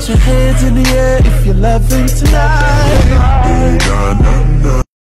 your hands in the air if you're loving tonight.